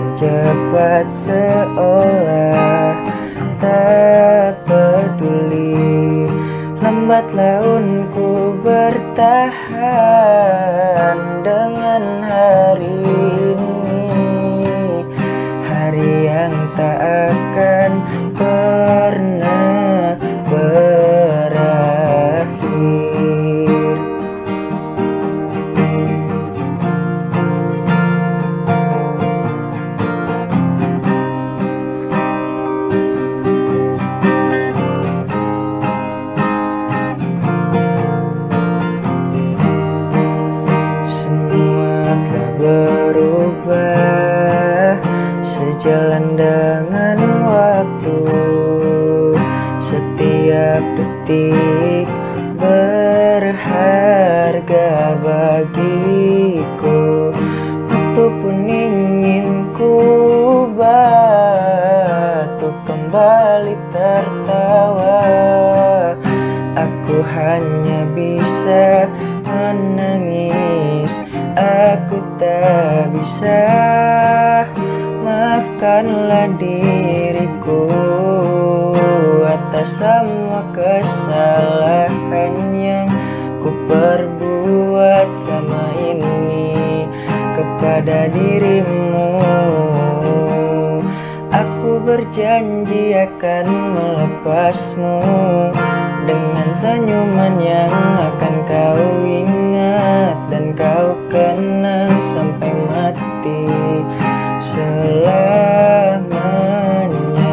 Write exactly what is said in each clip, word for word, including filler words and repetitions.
cepat seolah tak peduli. Lambat launku bertahan dengan hari ini, hari yang tak akan pernah berakhir. Berubah sejalan dengan waktu, setiap detik berharga bagiku. Waktu pun ingin ku batu kembali tertawa, aku hanya bisa menangis. Aku tak bisa, maafkanlah diriku atas semua kesalahan yang ku perbuat selama ini kepada dirimu. Aku berjanji akan melepasmu dengan senyuman yang akan kau ingat dan kau kenang sampai mati selamanya.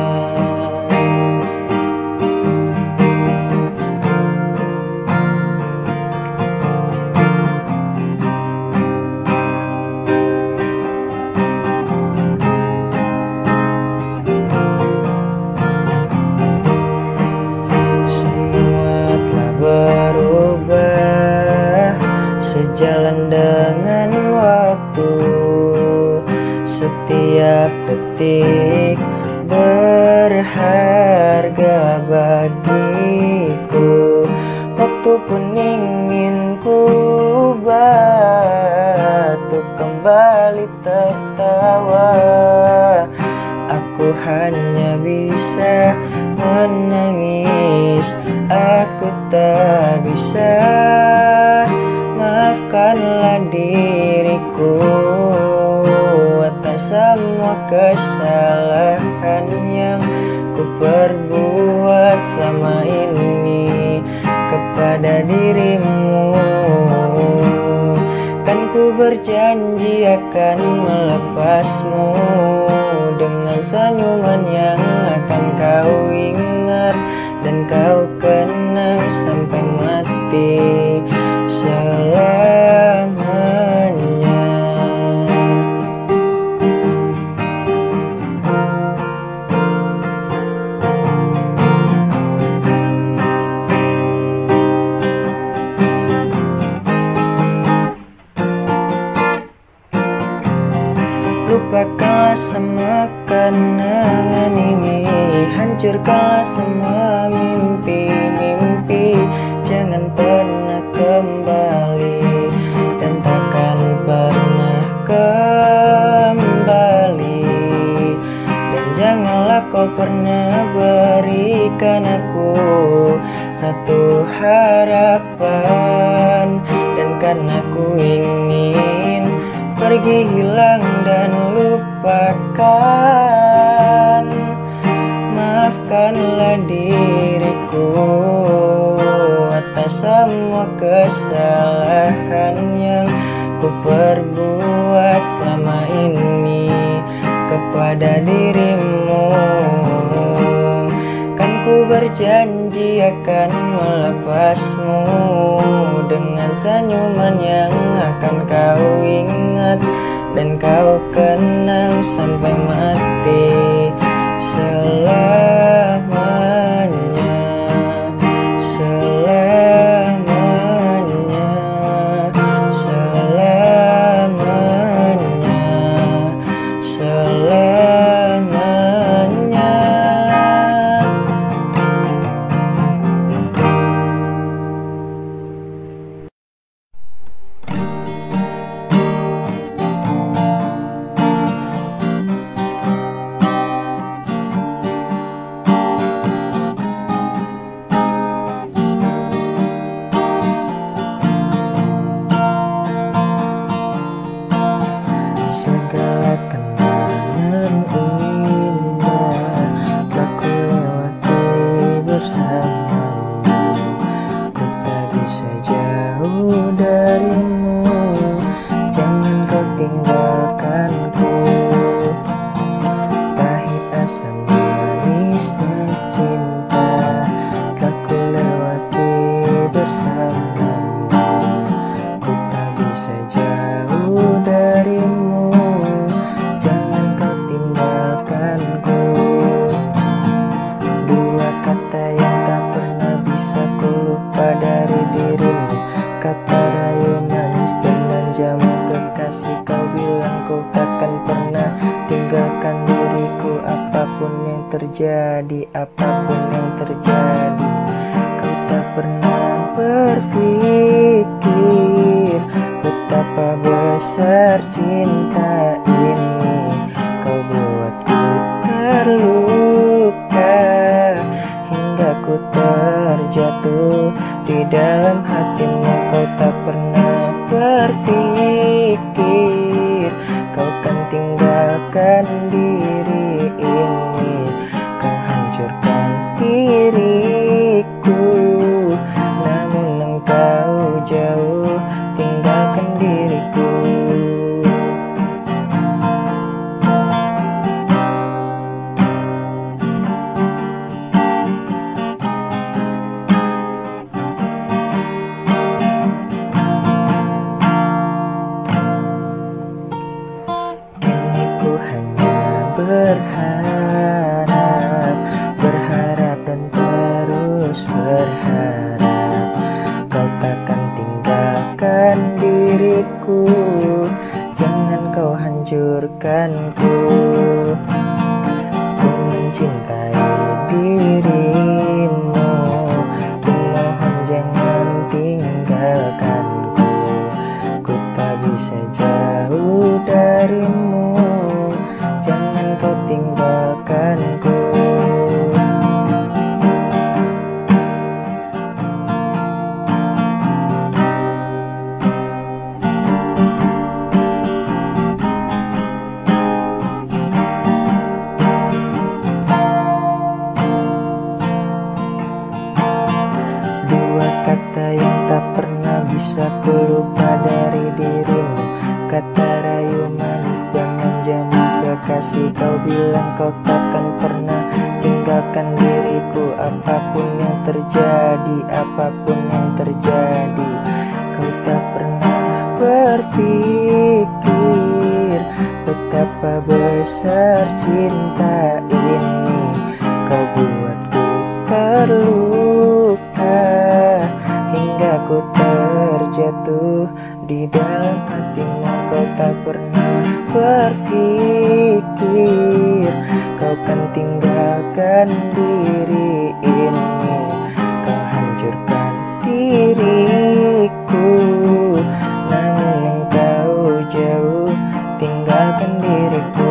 Berubah sejalan dengan waktu, setiap detik berharga bagiku. Waktu pun ingin ku batu kembali tertawa, aku hanya bisa menangis. Aku tak bisa, maafkanlah diriku atas semua kesalahan yang ku perbuat selama ini kepada dirimu. Kan ku berjanji akan melepasmu dengan senyuman yang akan kau ingat dan kau kenang sampai mati selamanya. Lupakanlah semua kenangan ini, hancurkanlah semua mimpi-mimpi. Jangan pernah kembali dan takkan pernah kembali. Dan janganlah kau pernah berikan aku satu harapan. Dan karena ku ingin pergi, hilang dan lupakan, maafkanlah diriku atas semua kesalahan yang ku perbuat selama ini kepada dirimu. Kan ku berjanji akan melepasmu dengan senyuman yang akan kau ingat dan kau kenang sampai mati selamanya, selamanya, selamanya, selamanya. tinggalkan diriku. Apapun yang terjadi, apapun yang terjadi, kau tak pernah berpikir betapa besar cinta ini. Kau buatku terluka hingga ku terjatuh di dalam hatimu. Kau tak pernah berpikir kau kan tinggalkan diri ini. Kau hancurkan diriku, namun engkau jauh tinggalkan diriku. Berharap, berharap dan terus berharap kau takkan tinggalkan diriku. Jangan kau hancurkanku. Ku mencintai dirimu, ku mohon jangan tinggalkanku. Ku tak bisa jauh darimu, jangan kau tinggalkanku. Dua kata yang tak pernah bisa ku lupa dari dirimu. Kata rayu manis dan menjamu kekasih. Kau bilang kau takkan pernah tinggalkan diriku. Apapun yang terjadi, apapun yang terjadi, kau tak pernah berpikir betapa besar cinta ini. Kau buatku terluka hingga ku terjatuh di dalam hatimu. Kau tak pernah berpikir kau kan tinggalkan diri ini. Kau hancurkan diriku, namun engkau jauh tinggalkan diriku.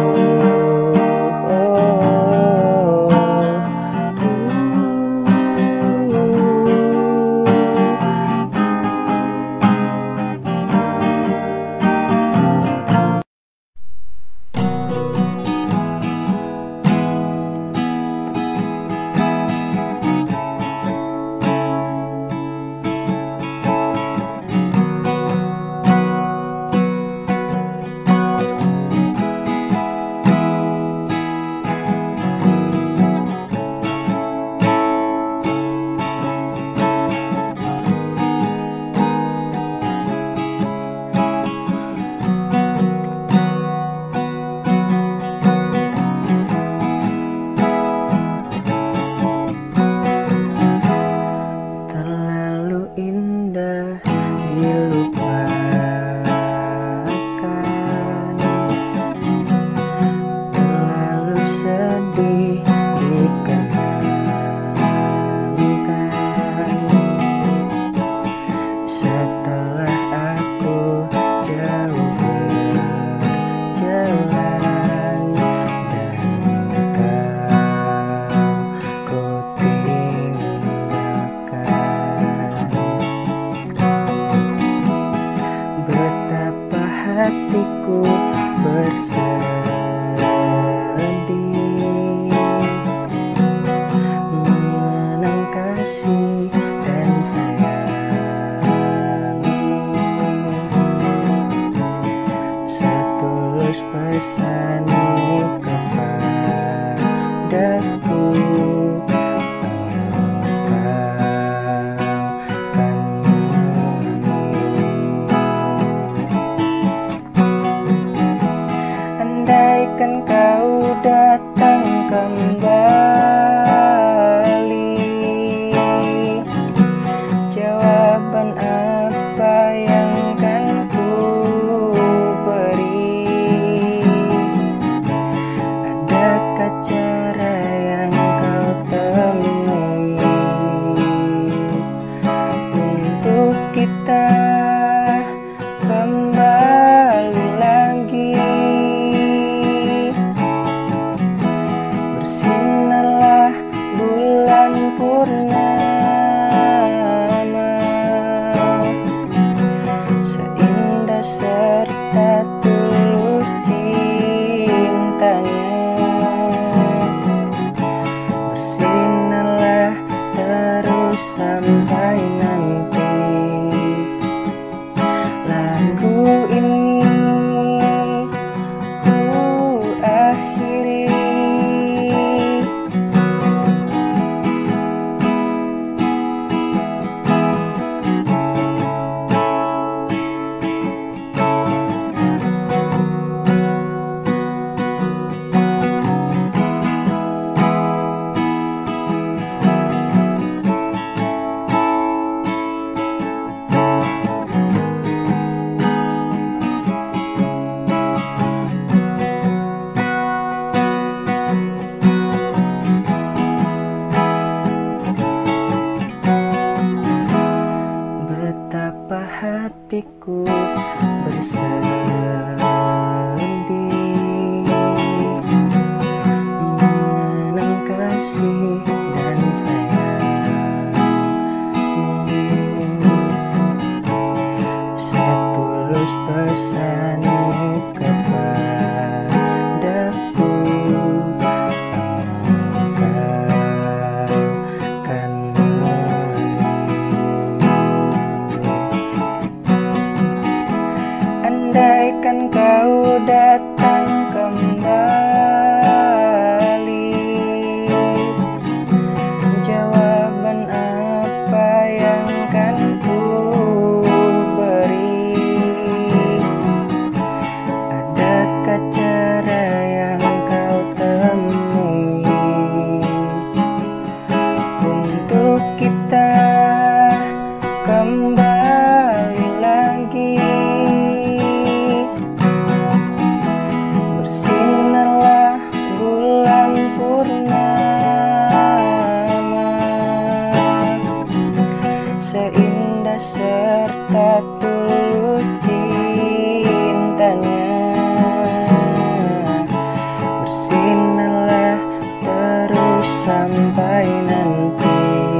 bersinarlah terus sampai nanti.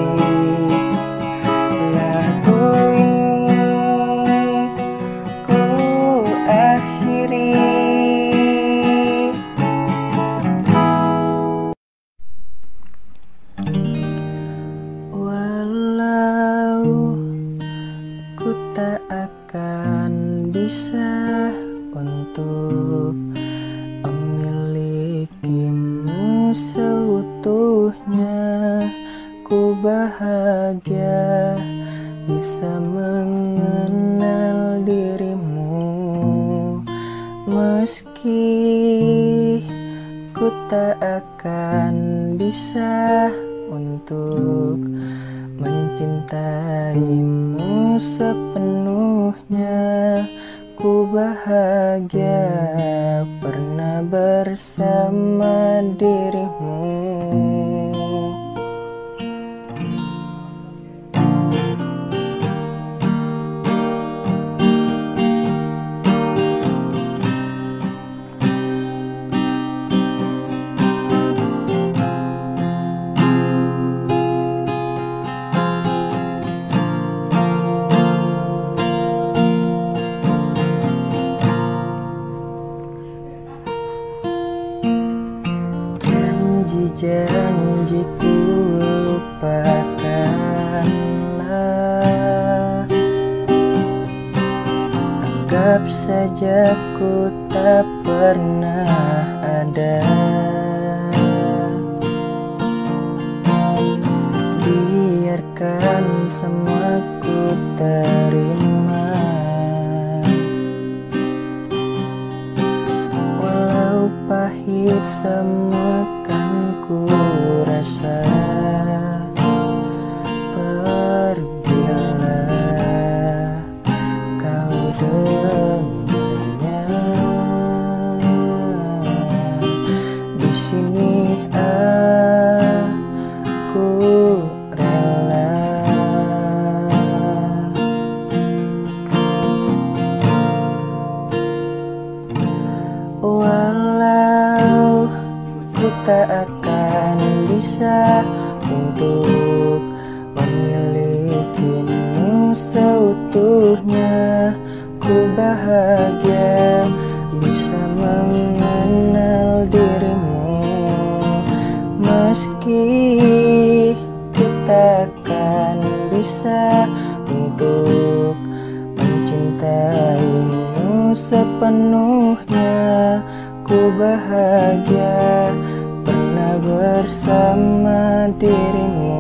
Lagu ini ku akhiri. Walau ku tak akan bisa untuk memilikimu seutuhnya, ku bahagia bisa mengenal dirimu. Meski ku tak akan bisa untuk mencintaimu sepenuhnya, ku bahagia pernah bersama dirimu. Janji-janjiku lupakanlah, anggap saja ku tak pernah ada. Biarkan semua ku terima, walau pahit semua kan ku rasa. Pergilah kau dengannya, di sini aku rela. Walau ku tak akan bisa untuk memilikimu seutuhnya, ku bahagia bisa mengenal dirimu. Meski ku takkan bisa untuk mencintaimu sepenuhnya, ku bahagia pernah bersama dirimu.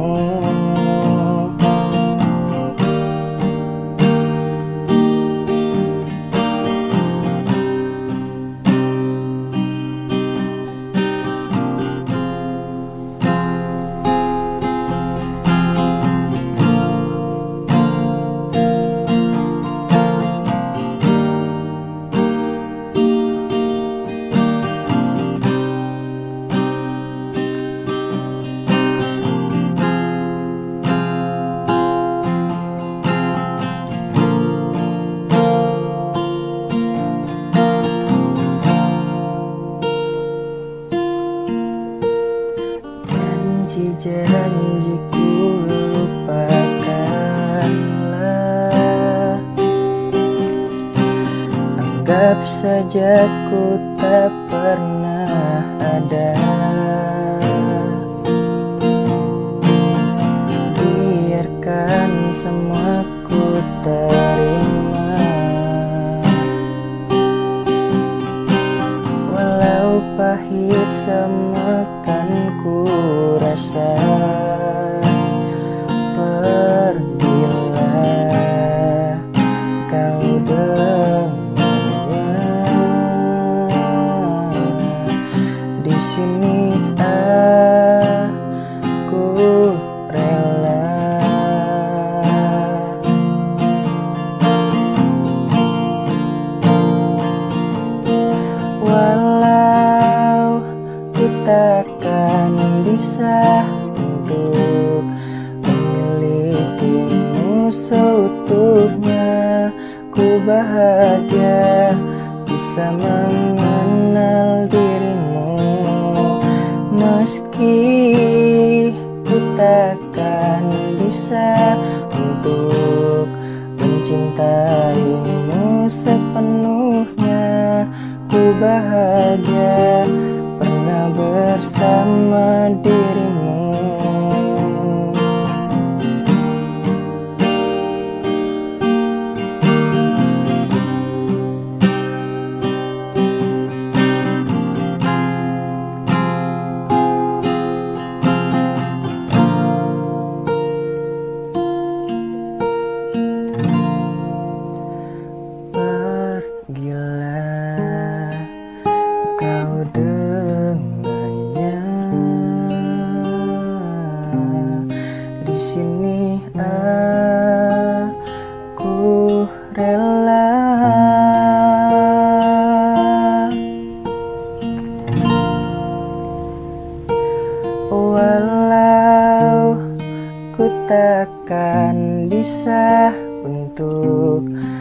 Janji-janjiku lupakanlah, anggap saja ku tak pernah ada. Biarkan semua ku terima, walau pahit semua kan ku rasa. Pergilah kau dengannya, di sini aku rela. Walau ku takkan bisa untuk memilikimu seutuhnya, ku bahagia bisa mengenal dirimu. Meski ku takkan bisa untuk mencintaimu sepenuhnya, ku bahagia pernah bersama dirimu. Pergilah kau dengannya, di sini aku rela. Walau ku takkan bisa untuk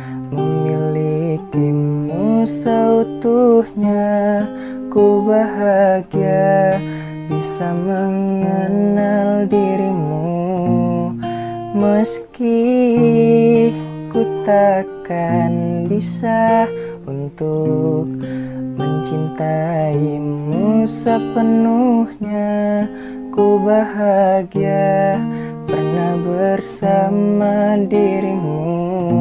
memilikimu seutuhnya, ku bahagia bisa mengenal dirimu. Meski ku takkan bisa untuk mencintaimu sepenuhnya, ku bahagia pernah bersama dirimu.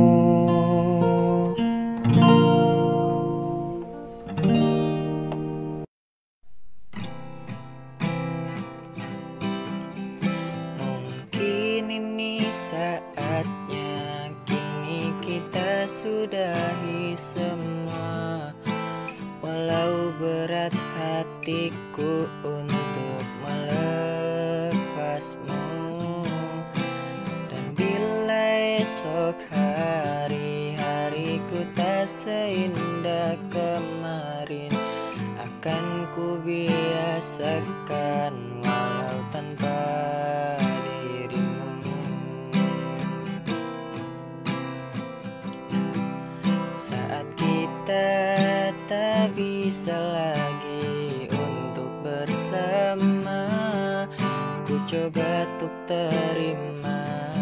Mungkin ini saatnya, kini kita sudahi semua. Walau berat hatiku untuk melepasmu, dan bila esok hari hariku tak seindah kemarin, akan ku biasakan walau tanpa dirimu. Saat kita tak bisa lagi untuk bersama, ku coba untuk terima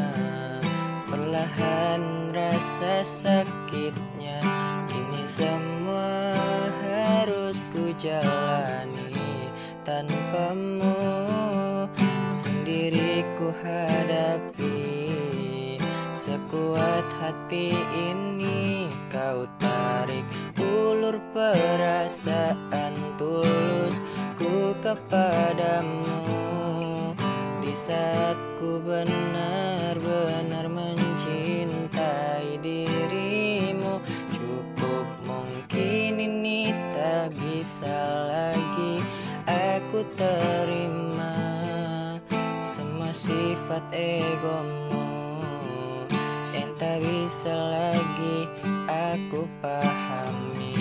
perlahan rasa sakitnya. Kini semua harus ku jalani tanpamu, sendiri ku hadapi. Sekuat hati ini kau tarik ulur perasaan tulusku kepadamu. Di saat ku benar-benar mencintai dirimu, cukup mungkin ini tak bisa lagi aku terima semua sifat egomu yang tak bisa lagi aku pahami.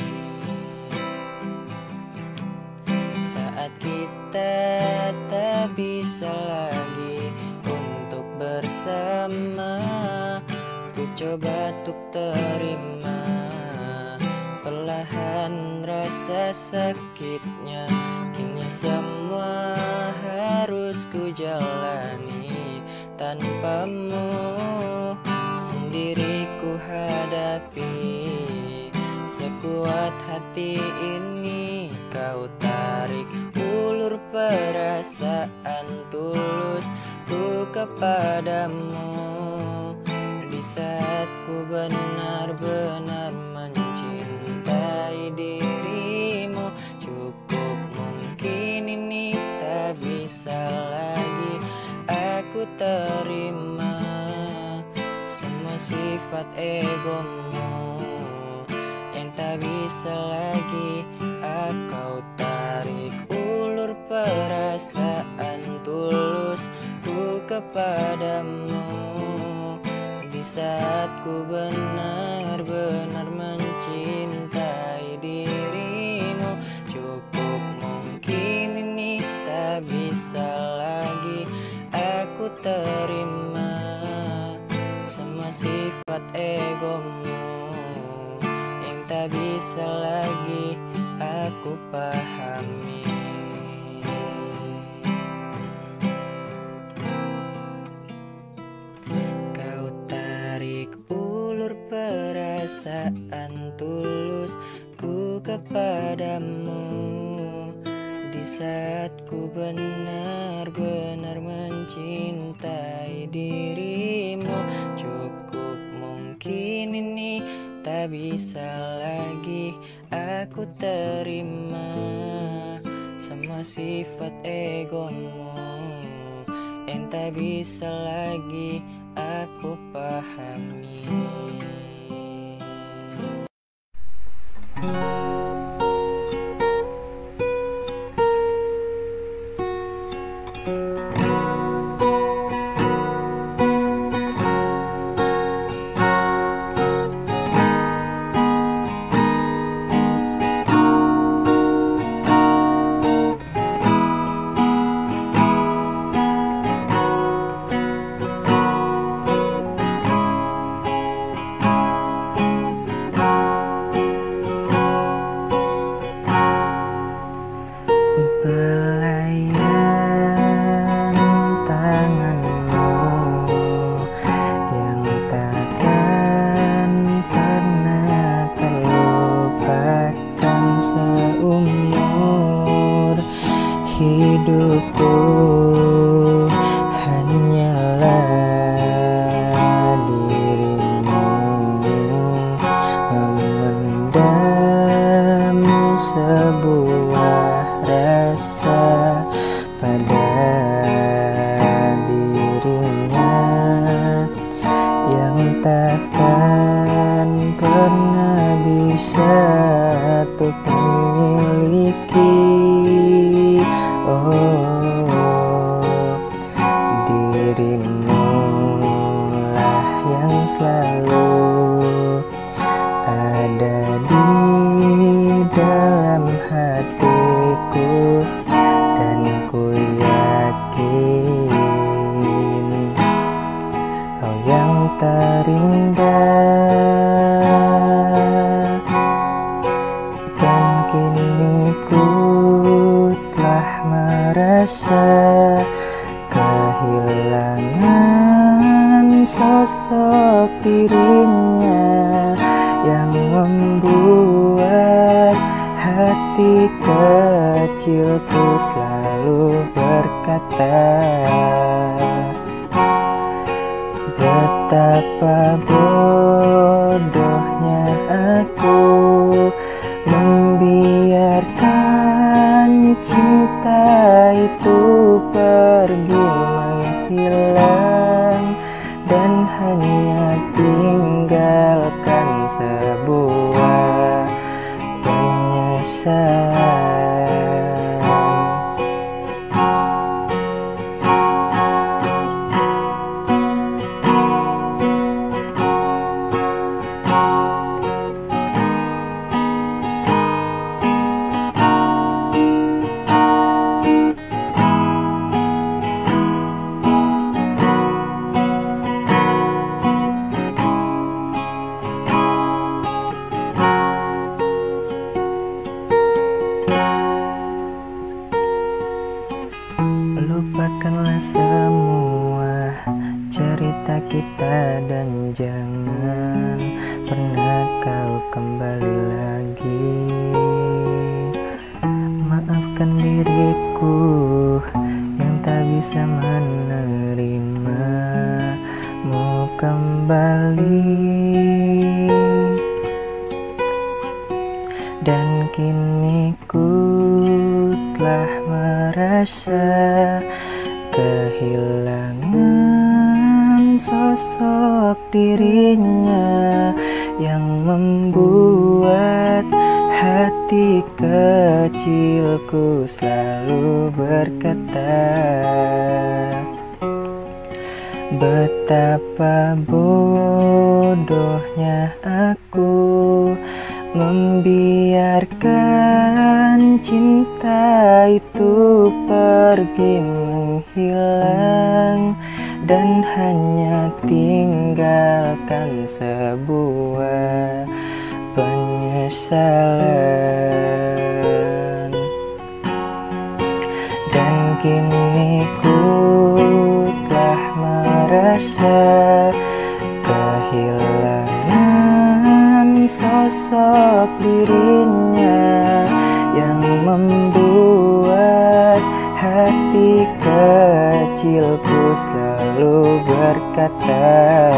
Saat kita tak bisa lagi untuk bersama, ku coba untuk terima perlahan rasa sakitnya. Kini semua harus ku jalani tanpamu, sendiri ku hadapi. Sekuat hati ini kau tarik ulur perasaan tulusku kepadamu. Di saat ku benar-benar mencintai dirimu, cukup mungkin ini tak bisa lagi aku terima semua sifat egomu yang tak bisa lagi aku tarik ulur perasaan tulusku kepadamu. Di saat ku benar-benar mencintai dirimu, cukup mungkin ini tak bisa lagi aku terima semua sifat egomu yang tak bisa lagi aku pahami. perasaan tulusku kepadamu. Di saat ku benar-benar mencintai dirimu, cukup mungkin ini tak bisa lagi aku terima. Semua sifat egomu yang tak bisa lagi aku pahami. Belayan tanganmu yang takkan pernah terlupakan seumur hidupku, hanyalah dirimu memendam sebuah rasa pada dirinya yang takkan pernah bisa untuk memiliki. Oh, dirimu lah yang selalu ada di dalam hatiku, dan ku yakin kau yang terindah. Dan kini ku telah merasa kehilangan sosok dirinya yang membuat hati kecilku selalu berkata, betapa bodohnya aku membiarkan cinta itu pergi menghilang dan hanya tinggalkan sebuah penyesalan. Lupakanlah semua cerita kita dan jangan pernah kau kembali lagi. Maafkan diriku yang tak bisa menerimamu kembali. Dan kini ku telah merasa kehilangan sosok dirinya yang membuat hati kecilku selalu berkata, betapa bodohnya aku membiarkan cinta itu pergi menghilang dan hanya tinggalkan sebuah penyesalan. Dan kini ku telah merasa kehilangan sosok dirinya yang membuat hati kecilku selalu berkata,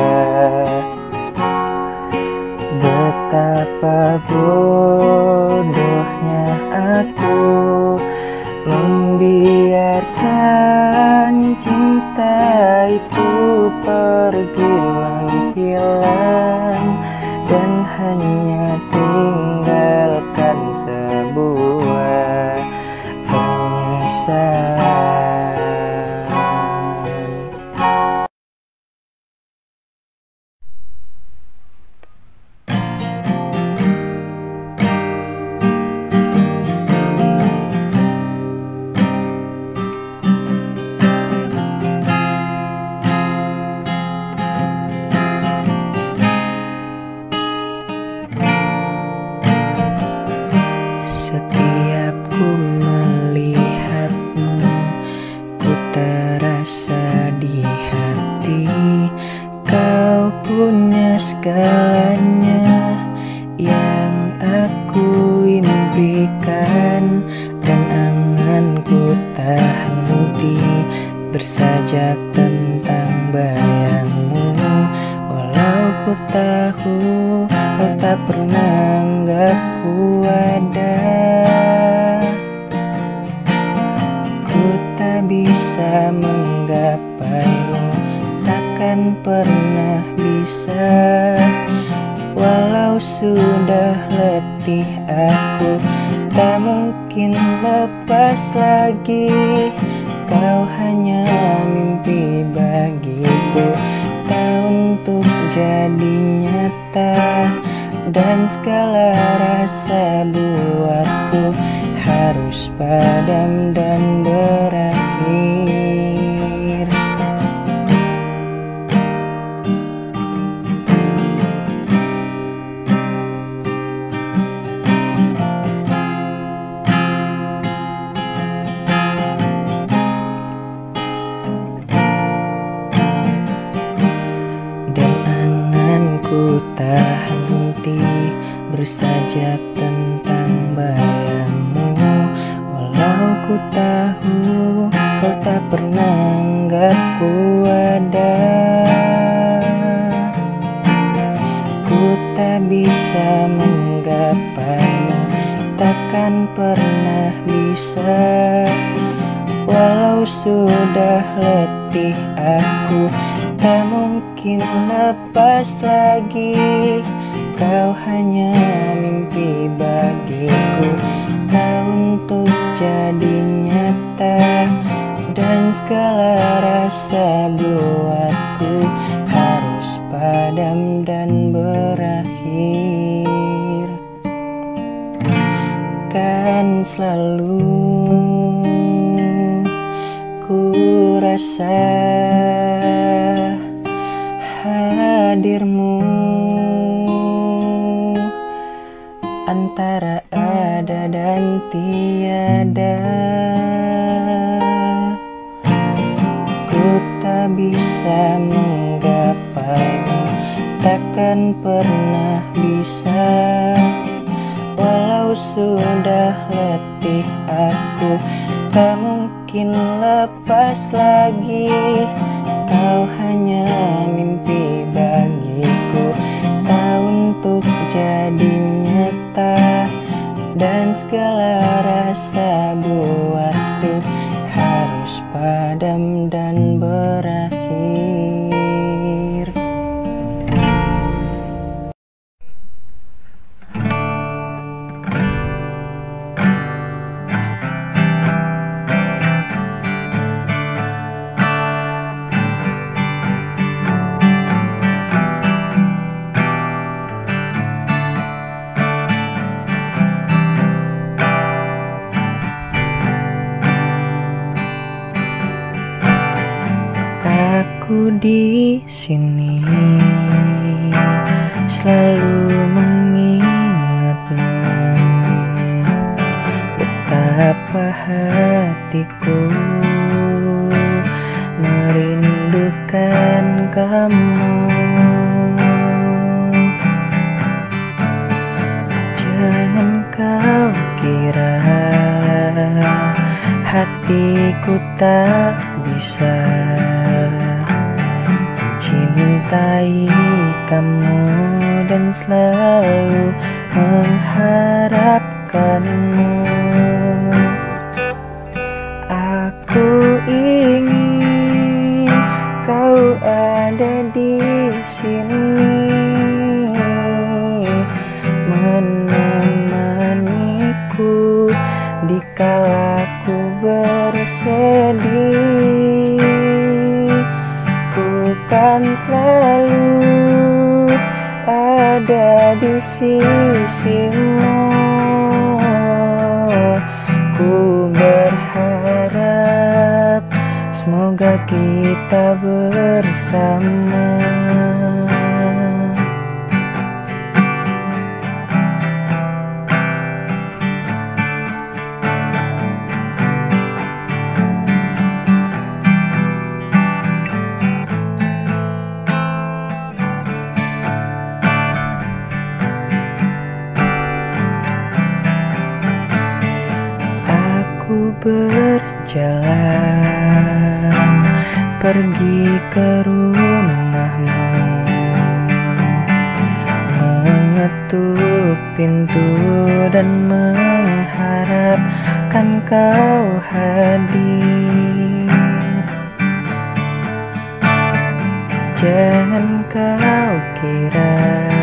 betapa bodohnya aku membiarkan cinta itu pergi menghilang dan hanya tinggalkan sebuah penyesalan. Setiap ku melihatmu, ku terasa di hati kau punya segalanya yang aku impikan, dan anganku tak henti bersajak tentang bayangmu. Walau ku tahu kau tak pernah anggapku ada, ku tak bisa menggapaimu, takkan pernah bisa. Walau sudah letih aku, tak mungkin lepas lagi. Kau hanya mimpi bagiku, tak untuk jadi nyata. Dan segala rasa buatku harus padam dan berakhir. Dan anganku tak henti bersajak tentang bayangmu. Walau ku tahu kau tak pernah anggapku ada, ku tak bisa menggapaimu, takkan pernah bisa. Walau sudah letih aku, tak mungkin lepas lagi. Kau hanya mimpi bagiku, tak untuk jadi nyata. Dan segala rasa buatku harus padam dan berakhir. Kan selalu ku rasa hadirmu antara ada dan tiada. Ku tak bisa menggapaimu, takkan pernah bisa. Walau sudah letih aku, tak mungkin lepas lagi. Kau hanya mimpi bagiku, tak untuk jadi nyata. Dan segala rasa buatku harus padam dan berakhir. Aku di sini selalu mengingatmu, betapa hatiku merindukan kamu. kira hatiku tak bisa mencintai kamu dan selalu mengharapkanmu. Aku ingin kau ada di sini, menemaniku dikala ku bersedih. Ku kan selalu ada di sisimu. Ku berharap semoga kita bersama. Aku berjalan pergi ke rumahmu, mengetuk pintu dan mengharapkan kau hadir. Jangan kau kira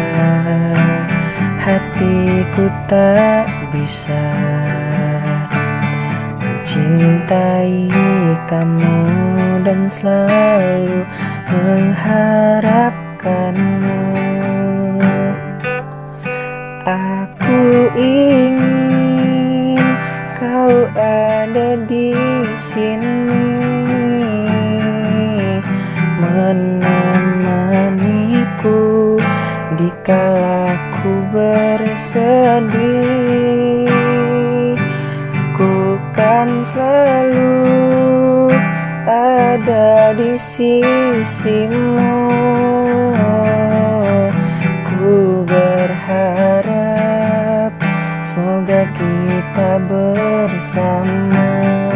hatiku tak bisa cintai kamu dan selalu mengharapkanmu. Aku ingin kau ada di sini, menemaniku dikala ku bersedih. Ku kan selalu ada di sisimu. Ku berharap semoga kita bersama.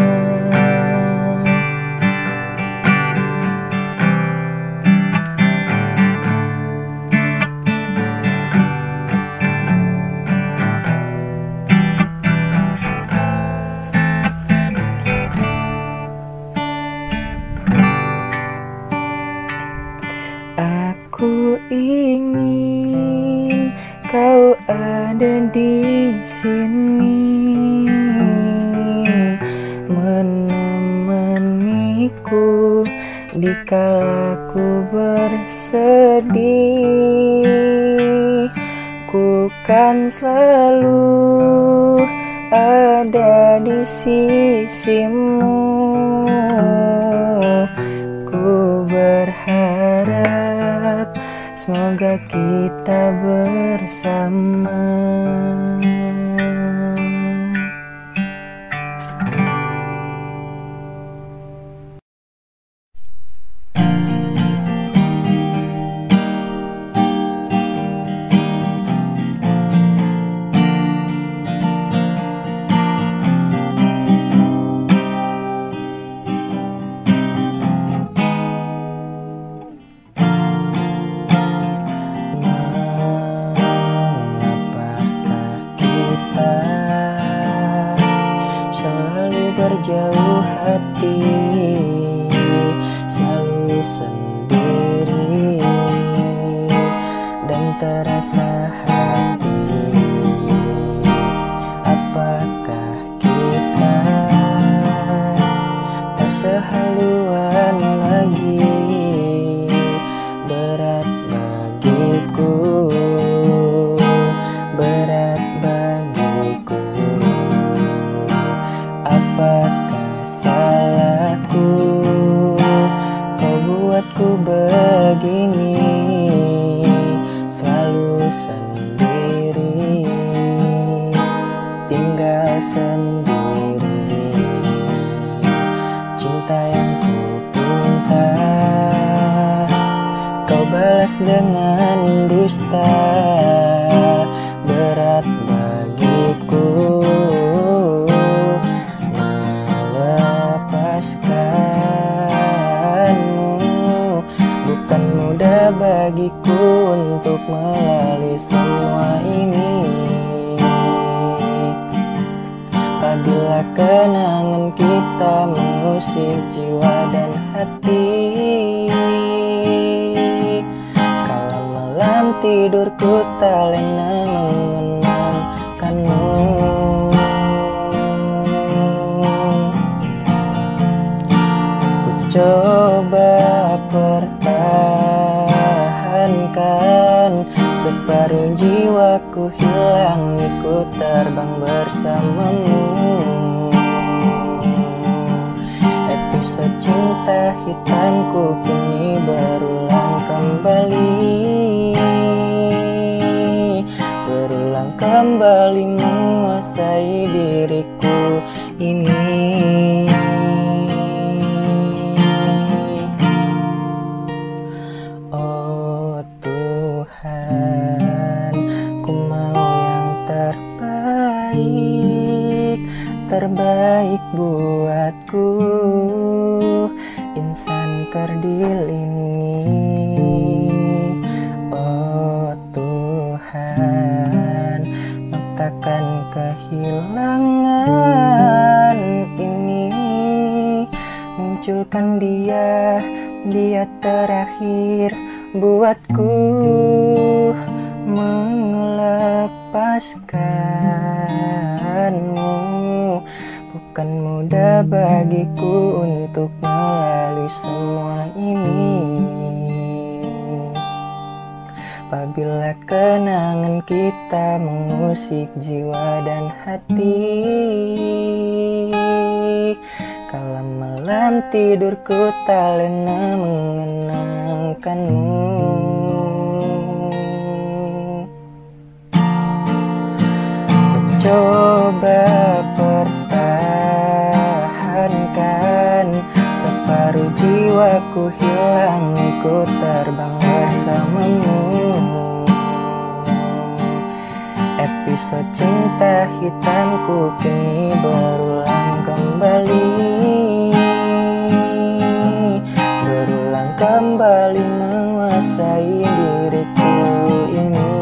Aku ingin kau ada di sini, menemaniku dikala ku bersedih. Ku kan selalu ada di sisimu. Ku berharap semoga kita bersama. Berjauh hati, selalu sendiri dan terasa hati. Apakah kita tak sehaluan lagi? Berat bagiku, berat bagiku. Apakah salahku kau buatku begini, selalu sendiri, tinggal sendiri. Cinta yang ku pinta kau balas dengan dusta. Berat bagiku melepaskanmu. Bukan mudah bagiku untuk melalui semua ini. Apabila kenangan kita mengusik jiwa dan hati, kala malam tidurku tak lena mengenangkanmu. Ku coba pertahankan, separuh jiwaku hilang ikut terbang bersamamu. Episode cinta hitamku kini berulang kembali, berulang kembali menguasai diriku ini. Oh Tuhan, ku mau yang terbaik, terbaik buatku, insan kerdil ini. Oh Tuhan, takkan kehilangan ini. Munculkan dia, dia terakhir buatku, melepaskanmu. Bukan mudah bagiku untuk melalui semua ini. Apabila kenangan kita mengusik jiwa dan hati, kala malam tidurku tak lena mengenangkanmu. Ku coba pertahankan, separuh jiwaku hilang ikut terbang bersamamu. Episode cinta hitamku kini berulang kembali, berulang kembali menguasai diriku ini.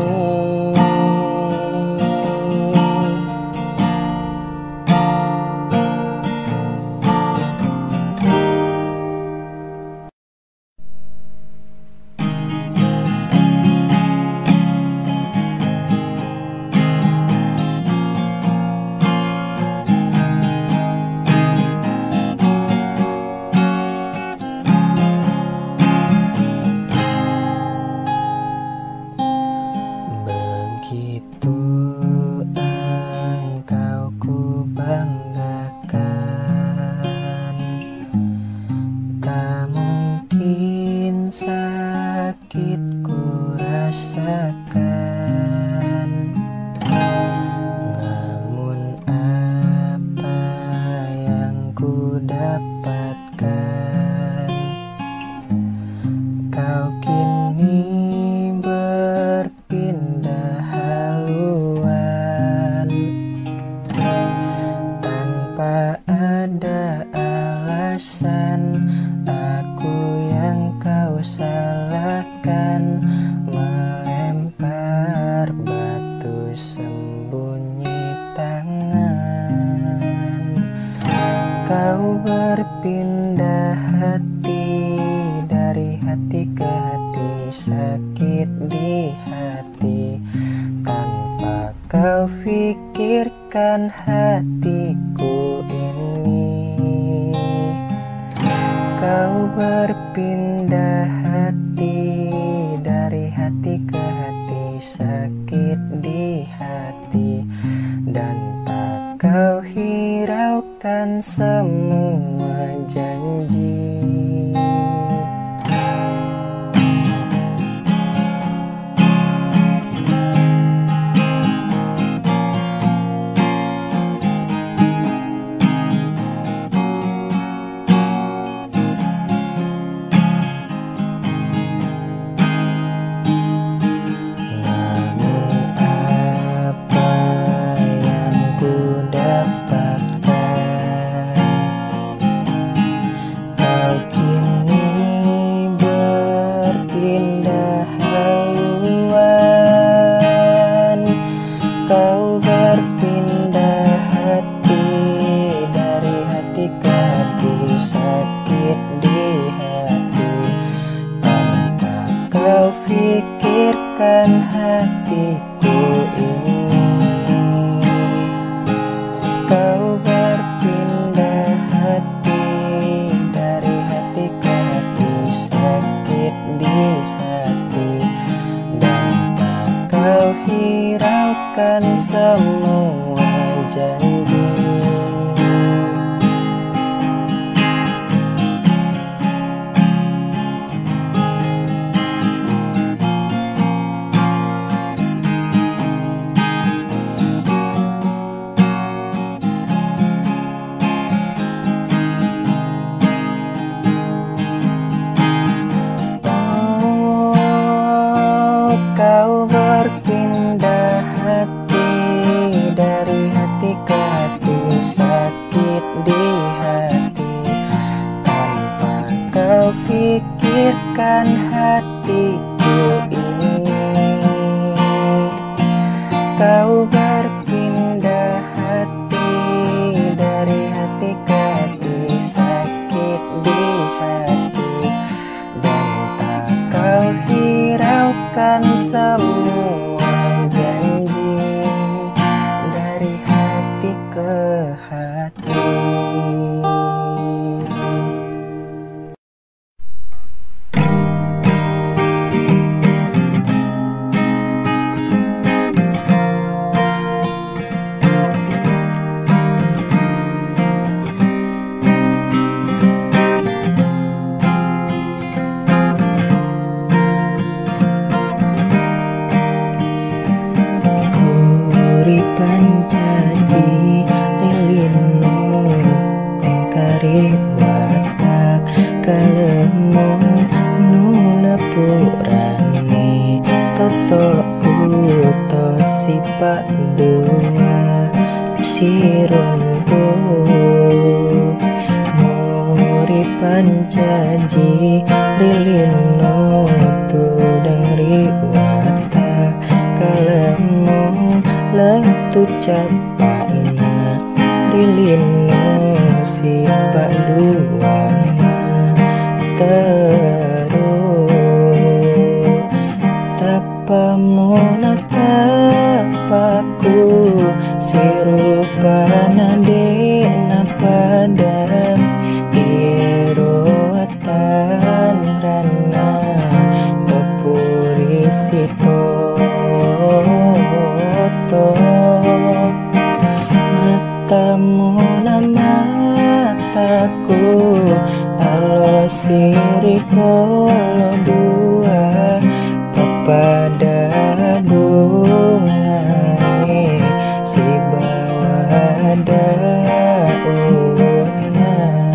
Begitu engkau ku banggakan, tak mungkin sakit ku rasakan. Namun apa yang ku dapatkan, kau kini berpindah haluan tanpa ada alasan. Aku yang kau salahkan, melempar batu sembunyi tangan. Kau berpindah hati, dari hati ke hati, sakit di hati, tanpa kau pikirkan hatiku ini. Kau berpindah hati, dari hati ke hati, sakit di hati, dan tak kau hiraukan semua janji. sakit di hati. Tanpa kau pikirkan hatiku ini, kau berpindah hati dari hati ke hati, sakit di hati. Dan tak kau hiraukan semua janji. Kau berpindah hati dari hati ke hati, sakit di hati. Tanpa kau pikirkan hatiku ini, kau berpindah hati dari hati ke hati, sakit di hati. Dan tak kau hiraukan semua janji dari hati ke hati. Pancaji lilinu engkari watak kalemu nulepurani totoku to sipak dua siruntu muri pancaji lilinu tudang riwatak kalemu letu capakna rilino sipak duana terus tapamu tapaku sirupana dena pada iroatan rana topuri sito matamu na mataku alo siri polo dua pepada bungai si bawa dauna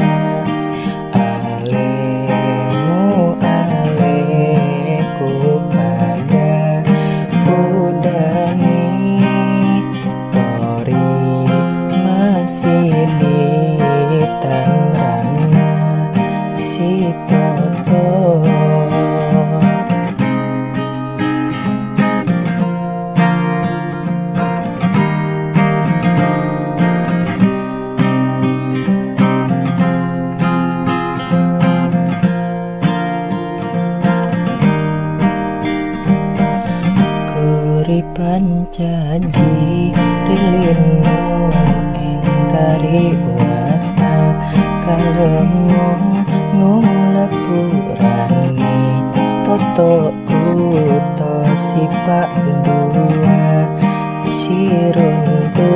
alemu aleku pada udani masih di tangrana si toto. Kuri pancaji rilinu engkari watak kalemu nulepurani totoku to sipak dua siruntu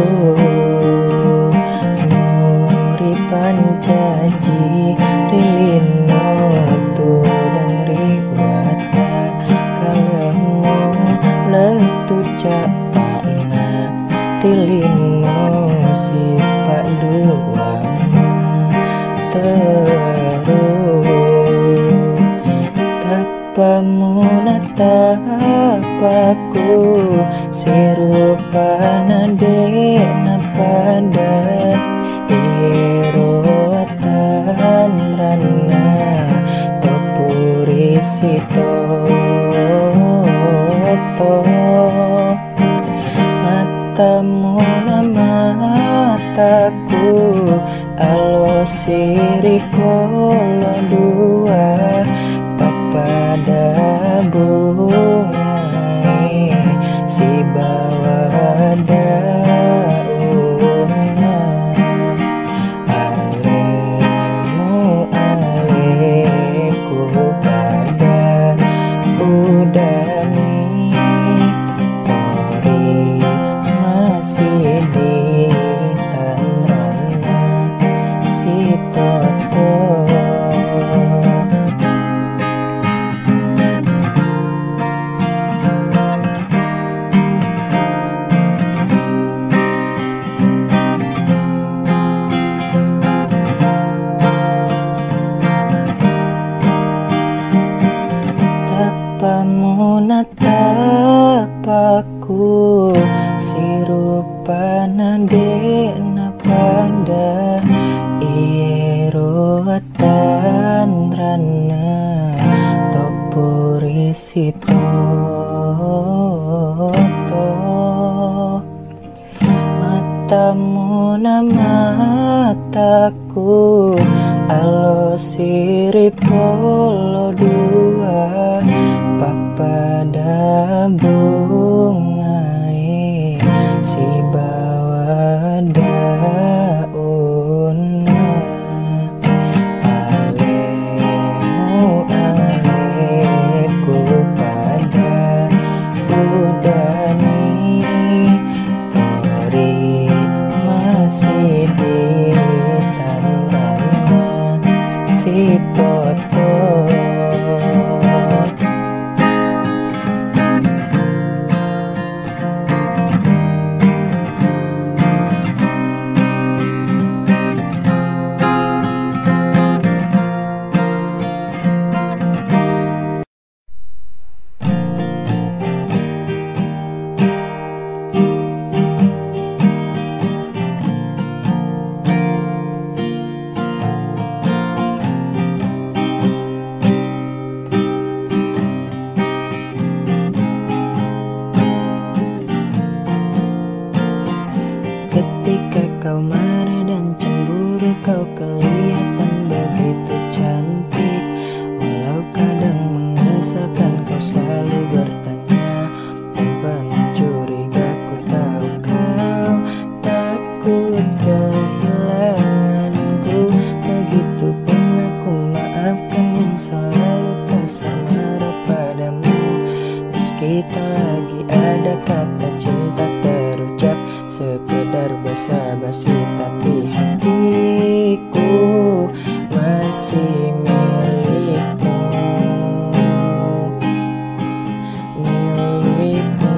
nuri pancaji rilinu tudang riwatak kalemu letu capakna rilinu sipak duana terus tapamu tapaku sirupana dena pada irotan rana topuri sito matamu na mataku alo siri polo dua papada bungai si bawa daunna alemu aleku pada udani pori masih di tanrana si toto pamuna tapaku sirupana dena pada ierotan rana topori sitoto matamuna mataku alo siri polo dua papada bungai si bawa daunna alemu aleku pada udani tori masih di tanrana si toto ketika kau marah dan cemburu kau kelihatan begitu cantik. Walau kadang mengesalkan kau selalu bertanya tanpa mencuriga. Ku tahu kau takut kehilanganku. Begitupun aku maafkan yang selalu kasar marah padamu. Meski tak lagi ada kata cinta terucap, sekedar basa-basi, tapi hatiku masih milikmu, milikmu.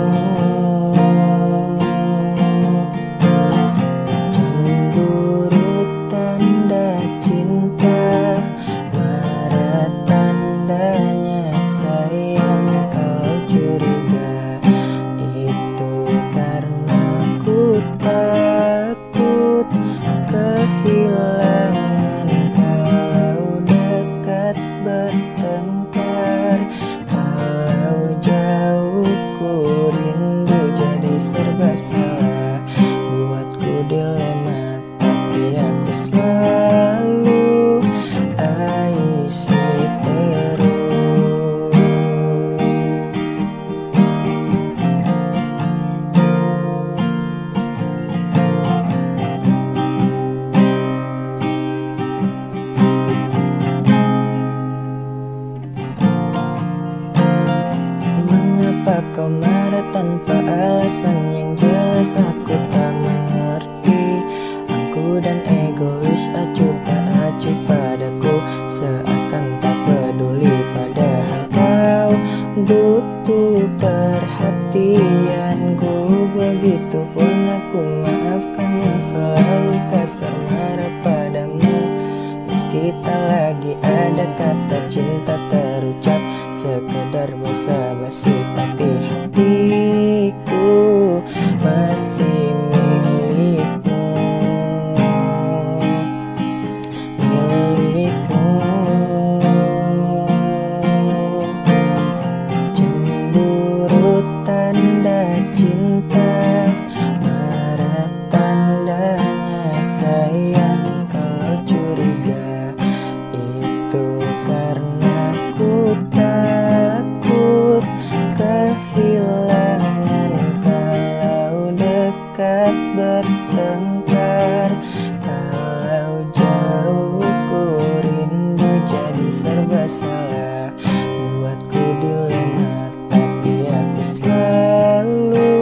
Cemburu tanda cinta, marah tandanya sayang. Kalau curiga itu karena ku takut kehilangan. Kalau dekat bertengkar, kalau jauh ku rindu. Jadi serba salah, buatku dilema, tapi aku selalu aisi terus. Mengapa kau marah tanpa alasan yang jelas? Aku tak mengerti. Aku dan egois, acuh tak acuh padaku, seakan tak peduli. Padahal kau butuh perhatianku. Begitupun aku maafkan yang selalu kasar marah padamu. Meski tak lagi ada kata cinta terucap, sekedar basa-basi, tapi hatiku masih milikmu, milikmu. Cemburu tanda cinta, marah tandanya sayang. Kalau curiga salah, buatku dilema, tapi aku selalu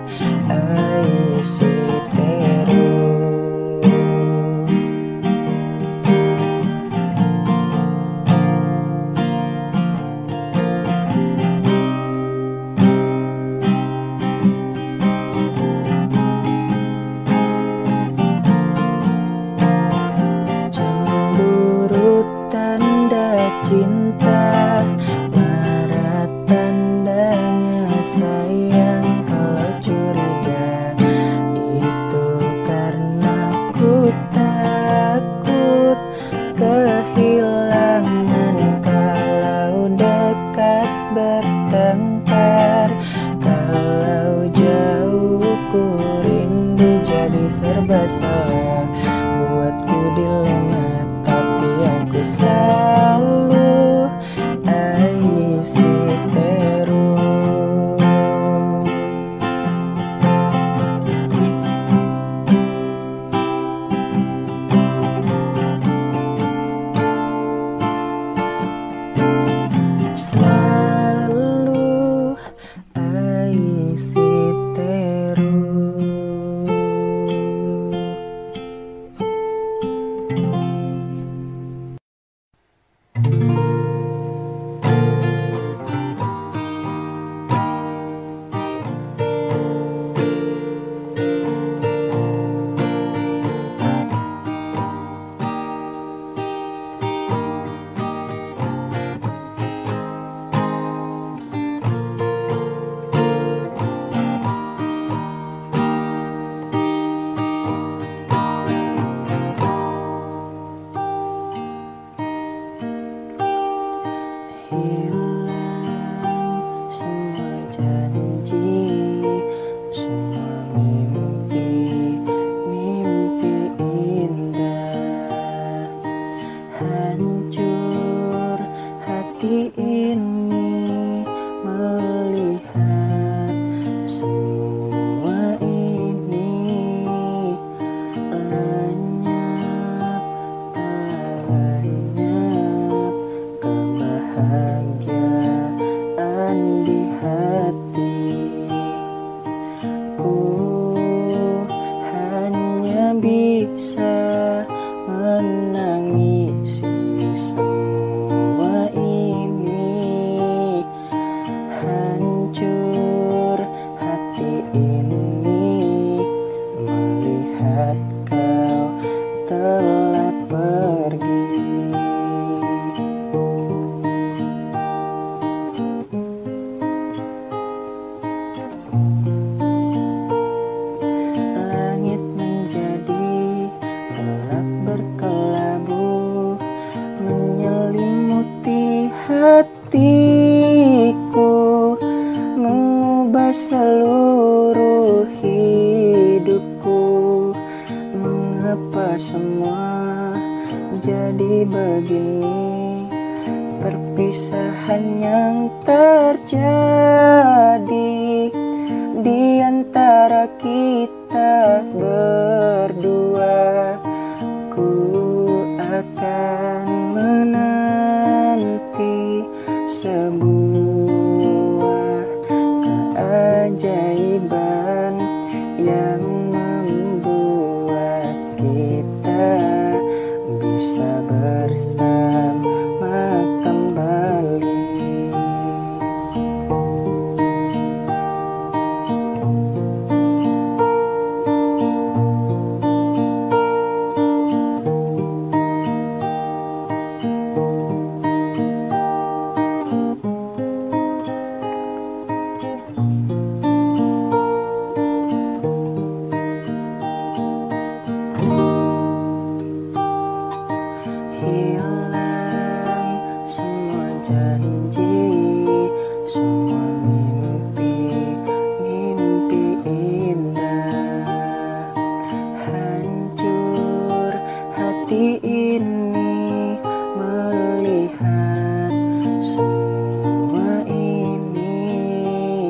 isi terus. Cemburu tanda cinta, marah tandanya sayang. Kalau curiga itu karena ku takut kehilangan. Kalau dekat bertengkar, kalau jauh ku rindu. Jadi serba salah, buatku dilema, tapi aku selalu isi terus. Selalu isi terus. Hilang semua janji, semua mimpi, mimpi indah. Hancur hati ini melihat semua ini. Lenyap, telah lenyap kebahagiaan di hati. Ku hanya bisa menangisi semua ini. Hancur hati ini melihat kau telah pergi. Langit menjadi gelap berkelabu, menyelimuti hatiku, mengubah seluruh hidupku. Mengapa semua jadi begini? Perpisahan yang terjadi di antara kita berdua. Ku akan menanti sebuah keajaiban yang membuat kita bisa bersama kembali. Hilang semua janji, semua mimpi, mimpi indah. Hancur hati ini melihat semua ini.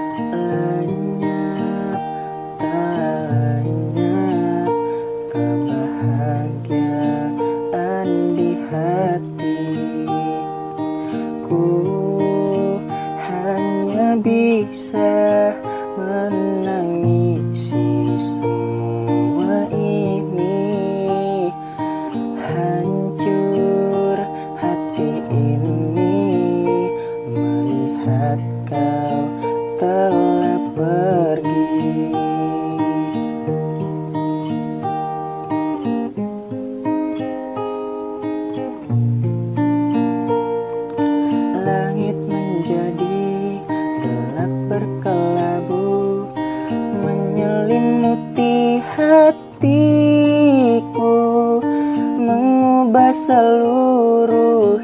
Lenyap, tak lenyap kebahagiaan di hati.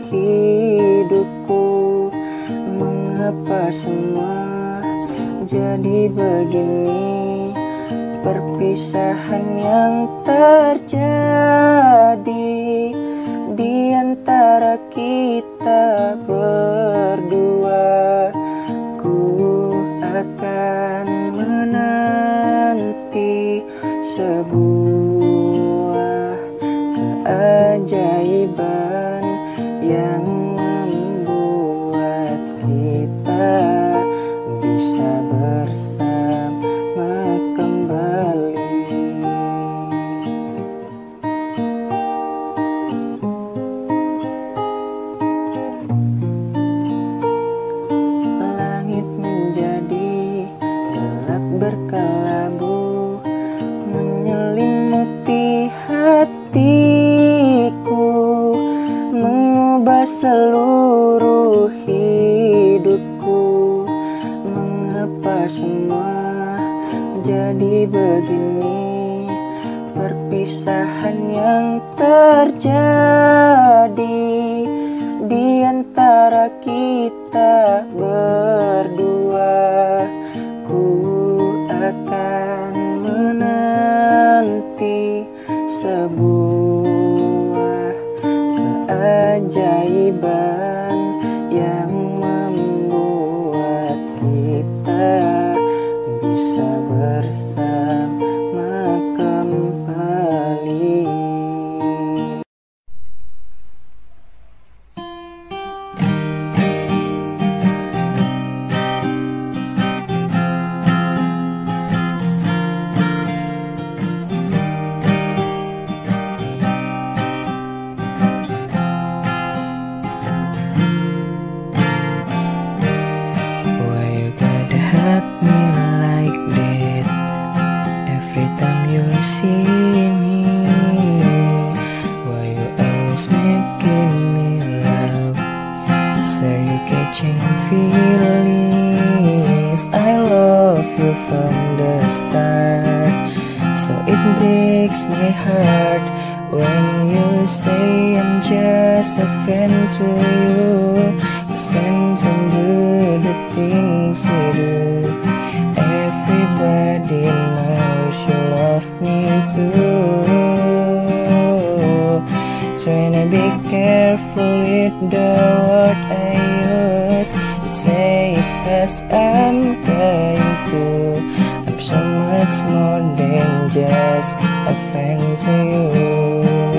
hidupku. Mengapa semua jadi begini? Perpisahan yang terjadi di antara kita berdua. Ku akan menanti sebuah keajaiban yang membuat kita bisa bersama kembali. Langit menjadi gelap berkelabu, menyelimuti hatiku, mengubah seluruh hidupku. Mengapa semua jadi begini? Perpisahan yang terjadi di antara kita berdua. Ku akan menanti sebuah keajaiban yang membuat kita bisa bersama kembali. See me, why you always making me laugh? It's very catching feelings. I love you from the start, so it breaks my heart when you say I'm just a friend to you. Just friends and do the things we do. Everybody knows you love me too. Trying to be careful with the word I use. Say it cause I'm going to. I'm so much more than just a friend to you.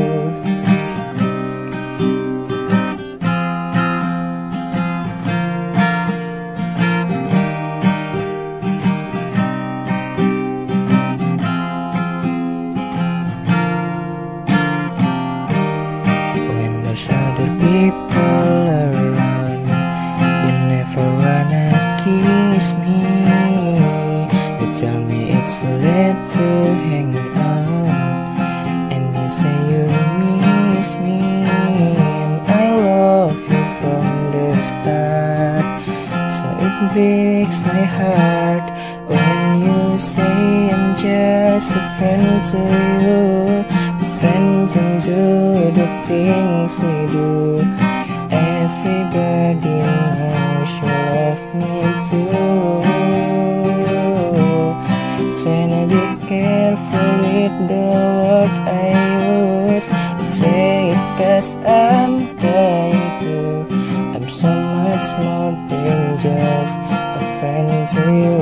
People around, you never wanna kiss me. You tell me it's late to hang out, and you say you miss me. And I love you from the start, so it breaks my heart when you say I'm just a friend to you. Just friends and do the things we do. Everybody knows you love me too. Trying to be careful with the word I use. Say it cause I'm trying to. I'm so much more than just a friend to you.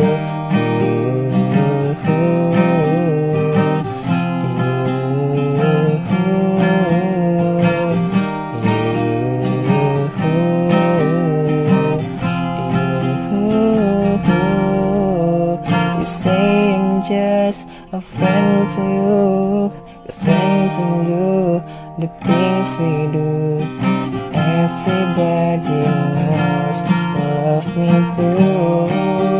Just a friend to you, just friends and do the things we do. Everybody knows you love me too.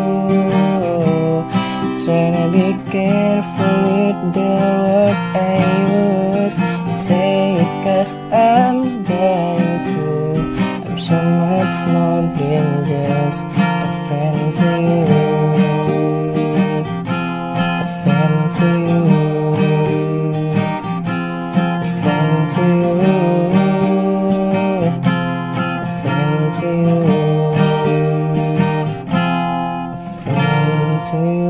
Trying to be careful with the word I use. Say it cause I'm dying to. I'm so much more than just a friend to you. To you, friend to you. to you.